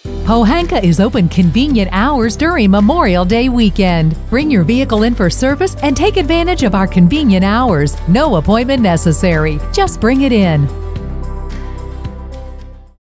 Pohanka is open convenient hours during Memorial Day weekend. Bring your vehicle in for service and take advantage of our convenient hours. No appointment necessary. Just bring it in.